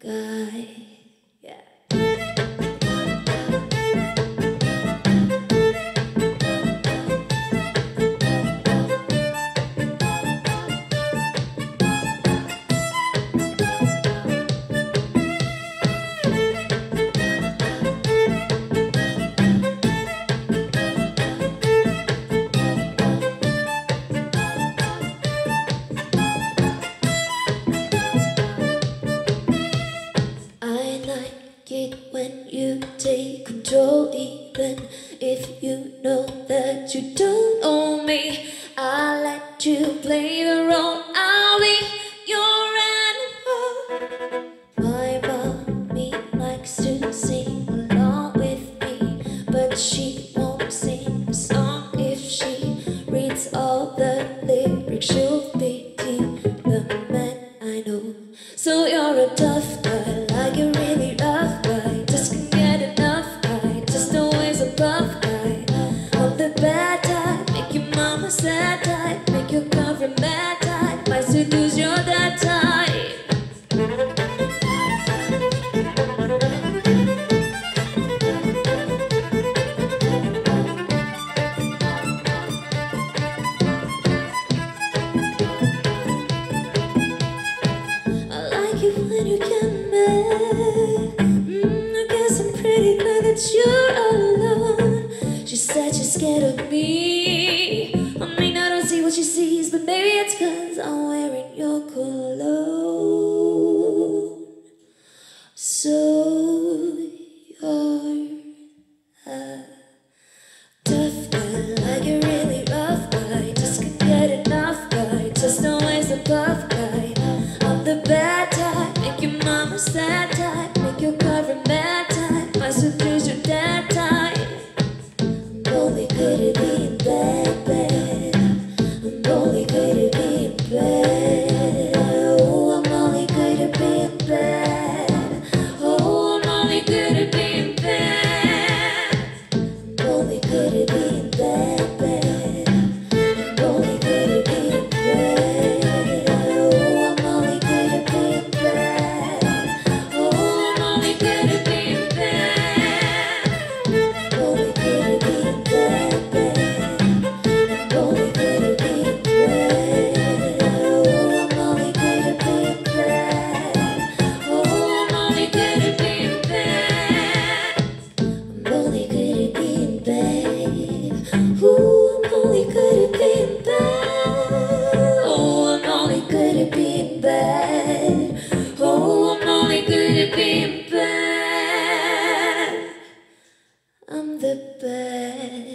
guy. Yeah. I like it when you take control, even if you know that you don't own me. I'll let you play the role, I'll be your animal. My mommy likes to sing along with me, but she won't sing a song if she reads all the lyrics. She'll pity the man I know. So you're a tough guy, like a really rough guy. Just can't get enough guy, just always a buff guy. I'm the bad type, make your mama sad type, make your girlfriend mad type. Might seduce you're that type. When you can make I guess I'm pretty glad that you're alone. She said she's scared of me. I mean, I don't see what she sees, but maybe it's 'cause I'm wearing your cologne. So you're a tough guy, like a really rough guy. Just can't get enough guy, just always a buff guy. I'm the bad type, make your mama sad type, make your girlfriend mad type, might seduce your dad type. I'm only good at being bad, bad. I'm only good at being bad. Oh, I'm only good at being bad. Oh, I'm only good at being bad. I'm only good at being bad, bad. I'm only good at being bad. Oh, I'm only good at being bad. Oh, I'm only good at being bad. I'm only good at being bad, bad. I'm only good at being bad. Oh, I'm only good at being bad. Oh, I'm only good at being bad. I'm only good at being bad. Ooh, I'm only good at being bad. Oh, I'm only good at being bad. Oh, I'm only good at being bad. I'm the bad.